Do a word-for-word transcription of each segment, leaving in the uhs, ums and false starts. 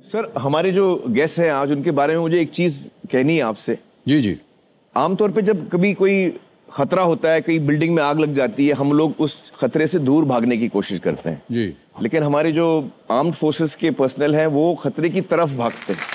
Sir, हमारे जो guest हैं आज, उनके बारे में मुझे एक चीज कहनी है आपसे। जी जी। आमतौर पे जब कभी कोई खतरा होता है, कई बिल्डिंग में आग लग जाती है, हम लोग उस खतरे से दूर भागने की कोशिश करते हैं जी। लेकिन हमारे जो आर्म्ड फोर्सेस के पर्सनल हैं वो खतरे की तरफ भागते हैं।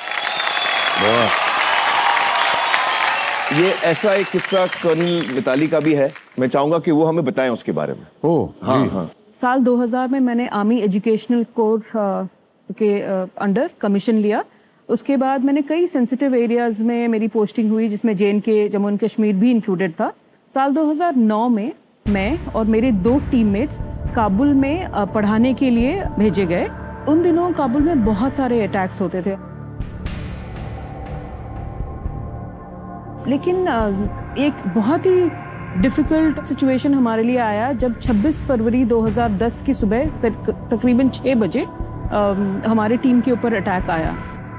ये ऐसा एक किस्सा कर्नल मिताली का भी है, मैं चाहूंगा कि वो हमें बताएं उसके बारे में। ओह हाँ हाँ। साल दो हज़ार में मैंने आर्मी एजुकेशनल कोर के अंडर कमीशन लिया। उसके बाद मैंने कई सेंसिटिव एरियाज में मेरी पोस्टिंग हुई, जिसमें जे एंड के, जम्मू एंड कश्मीर भी इंक्लूडेड था। साल दो हज़ार नौ में मैं और मेरे दो टीममेट्स काबुल में पढ़ाने के लिए भेजे गए। उन दिनों काबुल में बहुत सारे अटैक्स होते थे, लेकिन एक बहुत ही डिफ़िकल्ट सिचुएशन हमारे लिए आया जब छब्बीस फरवरी दो हज़ार दस की सुबह तकरीबन छः बजे हमारे टीम के ऊपर अटैक आया।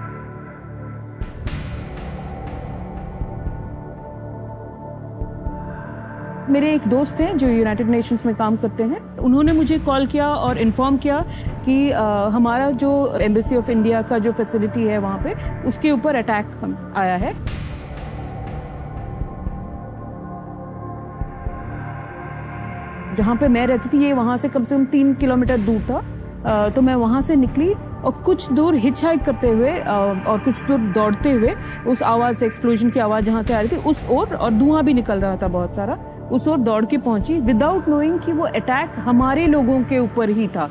मेरे एक दोस्त हैं जो यूनाइटेड नेशंस में काम करते हैं, उन्होंने मुझे कॉल किया और इन्फॉर्म किया कि आ, हमारा जो एम्बेसी ऑफ इंडिया का जो फैसिलिटी है वहाँ पे, उसके ऊपर अटैक आया है। जहाँ पे मैं रहती थी, ये वहाँ से कम से कम तीन किलोमीटर दूर था। आ, तो मैं वहाँ से निकली और कुछ दूर हिच हाइक करते हुए आ, और कुछ दूर दौड़ते हुए उस आवाज़ से, एक्सप्लोजन की आवाज़ जहाँ से आ रही थी उस ओर, और धुआं भी निकल रहा था बहुत सारा, उस ओर दौड़ के पहुंची विदाउट नोइंग कि वो अटैक हमारे लोगों के ऊपर ही था।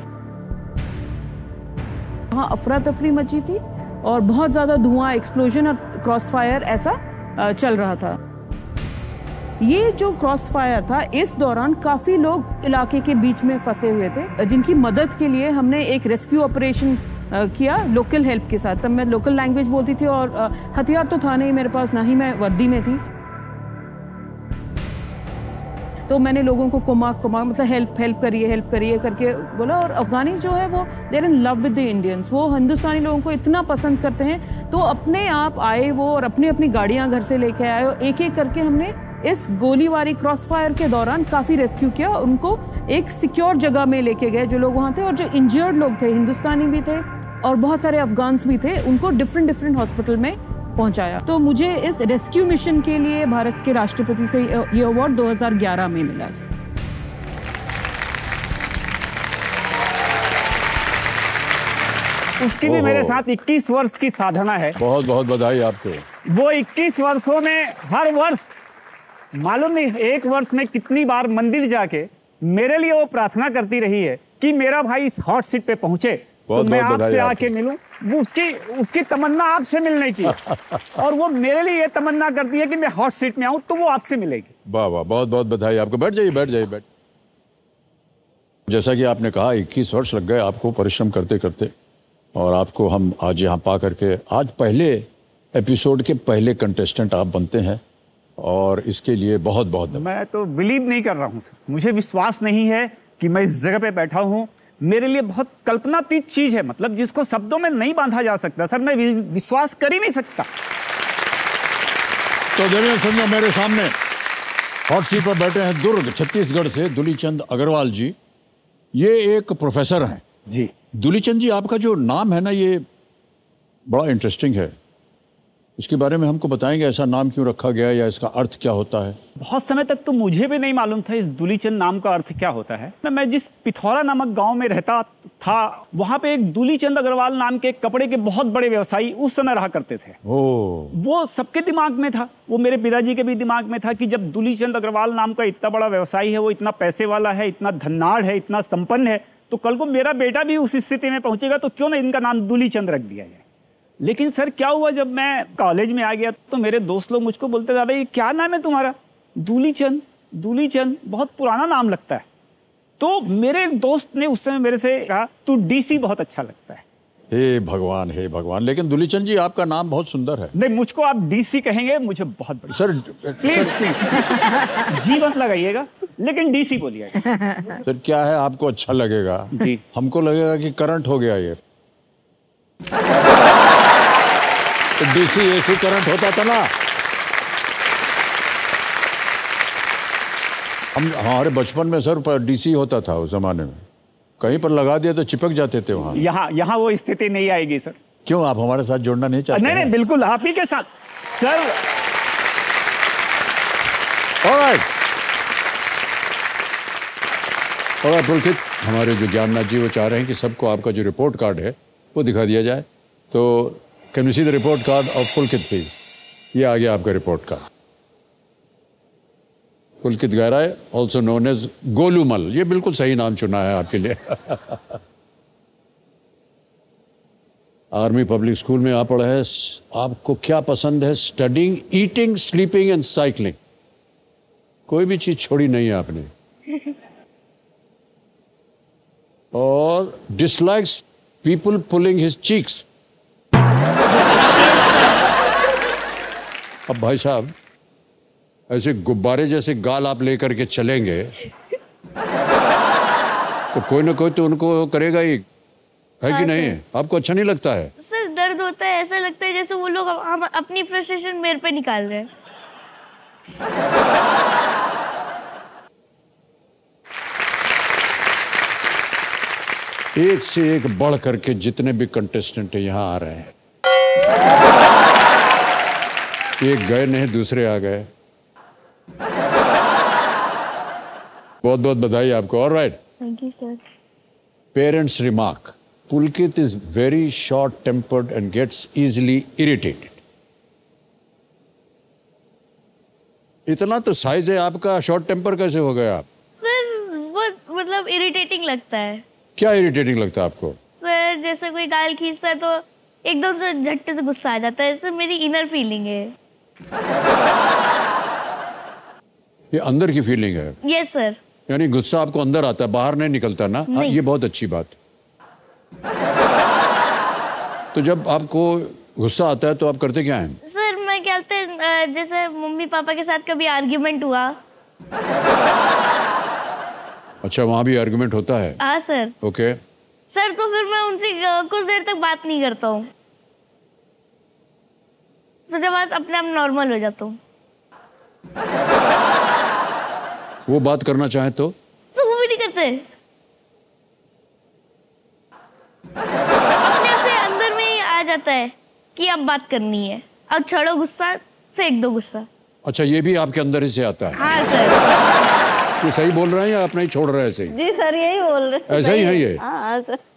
वहाँ अफरा तफरी मची थी और बहुत ज़्यादा धुआं, एक्सप्लोजन और क्रॉस फायर ऐसा चल रहा था। ये जो क्रॉस फायर था, इस दौरान काफ़ी लोग इलाके के बीच में फंसे हुए थे, जिनकी मदद के लिए हमने एक रेस्क्यू ऑपरेशन किया लोकल हेल्प के साथ। तब मैं लोकल लैंग्वेज बोलती थी और हथियार तो था नहीं मेरे पास, ना ही मैं वर्दी में थी। तो मैंने लोगों को कुमा कुमा मतलब हेल्प हेल्प करिए हेल्प करिए करके बोला। और अफगानीज जो है वो they're in love with the Indians, वो हिंदुस्तानी लोगों को इतना पसंद करते हैं। तो अपने आप आए वो और अपनी अपनी गाड़ियां घर से लेके आए और एक एक करके हमने इस गोलीबारी क्रॉस फायर के दौरान काफ़ी रेस्क्यू किया। उनको एक सिक्योर जगह में लेके गए जो लोग वहाँ थे, और जो इंजर्ड लोग थे, हिंदुस्तानी भी थे और बहुत सारे अफगान्स भी थे, उनको डिफरेंट डिफरेंट हॉस्पिटल में पहुंचाया। तो मुझे इस रेस्क्यू मिशन के लिए भारत के राष्ट्रपति से ये अवार्ड दो हज़ार ग्यारह में मिला। उसकी भी मेरे साथ इक्कीस वर्ष की साधना है। बहुत बहुत बधाई आपको। वो इक्कीस वर्षों में हर वर्ष मालूम नहीं एक वर्ष में कितनी बार मंदिर जाके मेरे लिए वो प्रार्थना करती रही है कि मेरा भाई इस हॉट सीट पे पहुंचे तो मैं आपसे आके मिलूं। वो उसकी उसकी तमन्ना आपसे मिलने की और वो मेरे लिए ये तमन्ना करती है कि मैं हॉट सीट में आऊं तो वो आपसे मिलेगी। वाह वाह, बहुत बहुत बधाई आपको। बैठ जाइए बैठ जाइए बैठ। जैसा कि आपने कहा, इक्कीस वर्ष लग गए आपको परिश्रम करते करते, और आपको हम आज यहाँ पा करके, आज पहले एपिसोड के पहले कंटेस्टेंट आप बनते हैं, और इसके लिए बहुत बहुत। मैं तो बिलीव नहीं कर रहा हूँ सर, मुझे विश्वास नहीं है कि मैं इस जगह पे बैठा हूँ। मेरे लिए बहुत कल्पनातीत चीज है, मतलब जिसको शब्दों में नहीं बांधा जा सकता सर, मैं विश्वास कर ही नहीं सकता। तो देखिए समझो, मेरे सामने हॉट सीट पर बैठे हैं दुर्ग छत्तीसगढ़ से दुलीचंद अग्रवाल जी। ये एक प्रोफेसर हैं जी। दुलीचंद जी, आपका जो नाम है ना, ये बड़ा इंटरेस्टिंग है। इसके बारे में हमको बताएंगे, ऐसा नाम क्यों रखा गया या इसका अर्थ क्या होता है? बहुत समय तक तो मुझे भी नहीं मालूम था इस दुलीचंद नाम का अर्थ क्या होता है। मैं जिस पिथौरा नामक गांव में रहता था, वहां पे एक दुलीचंद अग्रवाल नाम के कपड़े के बहुत बड़े व्यवसायी उस समय रहा करते थे। ओ। वो सबके दिमाग में था, वो मेरे पिताजी के भी दिमाग में था कि जब दुलीचंद अग्रवाल नाम का इतना बड़ा व्यवसायी है, वो इतना पैसे वाला है, इतना धन्नाड़ है, इतना संपन्न है, तो कल को मेरा बेटा भी उस स्थिति में पहुंचेगा तो क्यों ना इनका नाम दुलीचंद रख दिया जाए। लेकिन सर क्या हुआ, जब मैं कॉलेज में आ गया तो मेरे दोस्त लोग मुझको बोलते थे, भाई क्या नाम है तुम्हारा? दुलीचंद। दुलीचंद बहुत पुराना नाम लगता है। तो मेरे एक दोस्त ने उस समय मेरे से कहा, तू डीसी बहुत अच्छा लगता है। हे भगवान, हे भगवान। लेकिन दुलीचंद जी, आपका नाम बहुत सुंदर है। नहीं, मुझको आप डीसी कहेंगे मुझे बहुत बढ़िया। सर प्लीज प्लीज जी मत लगाइएगा, लेकिन डीसी बोलिएगा। सर क्या है, आपको अच्छा लगेगा जी, हमको लगेगा कि करंट हो गया ये। तो डीसी एसी करंट होता था ना। हम हमारे बचपन में सर डीसी होता था उस जमाने में, कहीं पर लगा दिया तो चिपक जाते थे वहाँ। यहाँ यहाँ वो स्थिति नहीं आएगी सर। क्यों आप हमारे साथ जुड़ना नहीं चाहते? नहीं नहीं बिल्कुल आप ही के साथ सर। ऑलराइट ऑलराइट पुलकित, हमारे जो ज्ञाननाथ जी वो चाह रहे हैं कि सबको आपका जो रिपोर्ट कार्ड है वो दिखा दिया जाए। तो can you see the report card of Pulkit please? ये आ गया आपका रिपोर्ट कार्ड। पुलकित गहराई ऑल्सो नोन एज गोलूमल, ये बिल्कुल सही नाम चुना है आपके लिए। आर्मी पब्लिक स्कूल में आप पढ़ा है। आपको क्या पसंद है? Studying, eating, sleeping and cycling. कोई भी चीज छोड़ी नहीं है आपने। और dislikes people pulling his cheeks. अब भाई साहब ऐसे गुब्बारे जैसे गाल आप लेकर के चलेंगे तो कोई ना कोई तो उनको करेगा ही, है हाँ कि नहीं? सर। आपको अच्छा नहीं लगता है? सर दर्द होता है, ऐसा लगता है जैसे वो लोग हम अपनी फ्रस्ट्रेशन मेरे पे निकाल रहे हैं। एक से एक बढ़ करके जितने भी कंटेस्टेंट यहाँ आ रहे हैं, एक गए नहीं दूसरे आ गए। बहुत बहुत बधाई आपको। All right, thank you sir. Parents remark, Pulkit is very short tempered and gets easily irritated. इतना तो साइज है आपका, शॉर्ट टेम्पर कैसे हो गया आप? सर वो मतलब इरिटेटिंग लगता है। क्या इरिटेटिंग लगता है आपको? सर जैसे कोई गाल खींचता है तो एकदम से झट्टे से गुस्सा आ जाता है। सर मेरी इनर फीलिंग है। ये अंदर की फीलिंग है? Yes sir. यानी गुस्सा आपको अंदर आता है, बाहर नहीं निकलता ना? हाँ, ये बहुत अच्छी बात। तो जब आपको गुस्सा आता है तो आप करते क्या हैं? सर मैं क्या कहते हैं, जैसे मम्मी पापा के साथ कभी आर्ग्यूमेंट हुआ। अच्छा, वहां भी आर्गुमेंट होता है? हाँ सर। ओके। सर तो फिर मैं उनसे अ, कुछ देर तक बात नहीं करता हूँ, फिर जब बात अपने आप नॉर्मल हो जाता हूँ। वो बात करना चाहे तो? सर वो भी नहीं करते, अपने आप से अंदर में ही आ जाता है कि अब बात करनी है, अब छोड़ो गुस्सा, फेंक दो गुस्सा। अच्छा, ये भी आपके अंदर ही से आता है? हाँ सर। ये सही बोल रहे हैं या अपना ही छोड़ रहे हैं ऐसे ही? जी सर यही बोल रहे हैं। ऐसा ही है ये? हाँ सर।